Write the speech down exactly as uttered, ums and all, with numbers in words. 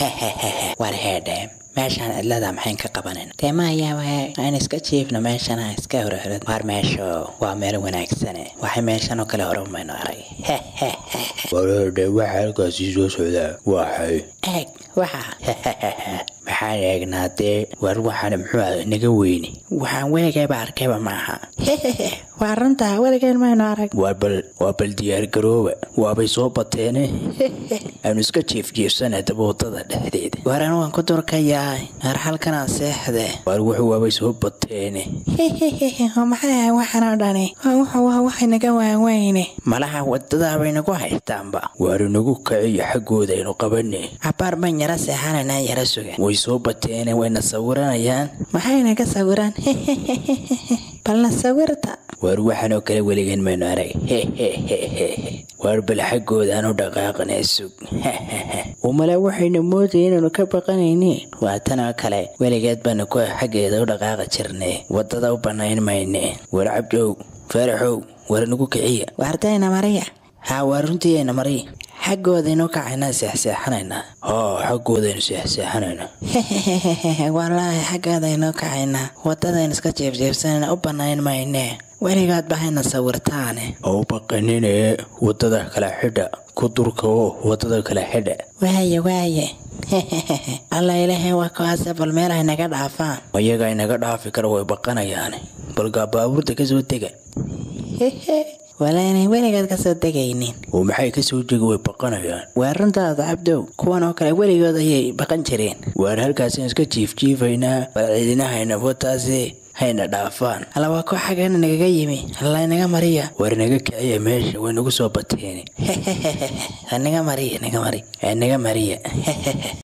war heedhe meeshaan cidlada maxayn ka qabanin teema ayaa waa aan iska jiifno meeshaan iska horreed war meesho waa meel wanaagsan waxay meeshaan oo kale horumayno arag wareede waxa halkaas soo socda waxay eeg waxa maxaan eegnaatee war waxaan muxuu naga weyni waxaan weligayba arkayba maaha waa runta weligeen mayno arag waa bal waa bal diyaar garooba waabay soo bateene aan iska jiif jiifsana daboodada dhexdeeda waran waan ku durkayaa har halkan aan seexde war wuxuu waabay soo bateene maxay waxaan dhani waxa waa waxay naga waaweyne malaha wadada bay nagu haystaanba war nagu kiciyo xagooda aynu qabanay abaar ban yara seexanana yara sugan way soo bateene wayna sawiranayaan maxay naga sawiran balna sawirta war waxaan oo kale weligeen mayno arag war bal xagooda aanu dhaqaaqnay sug umala waxayna moodayeen inuu ka baqanayni waa tan oo kale weligeed baan ku xageeda u dhaqaaqi jirnay wadada u banayn mayne war cabdow faraxow war nagu kiciya wardayna mariya ha war runtiina mariya xagooda inuu kacayna seexseexanayna oo xagooda inuu seexseexanayna wallaahi xagooda inuu kacayna wadada iska jeefjeefsanayna u banayn mayne weligaad bahayna sawirtaane oo baqanine wadada kala xidha ku durka oo wadada kala xidha waaye waaye alla ilaahay waa kaas bal meel ay naga dhaafaan ayaga ay naga dhaafi karo way baqanayaan bal gaabaawurta ka soo taga walaanay weligaad ka soo degaynin oo maxay ka soo degi way baqanayaan waa runtaada cabdow kuwan oo kale weligood ayay baqan jireen waar halkaas iska jiif jiifaynaa bal ciidinahayna wataasi hayna dhaafaan alla waa ku xageena nagaga yimi alla inaga mariya war naga kiciya meesha way nagu soo bateen naga mariya naga mariya naga mariya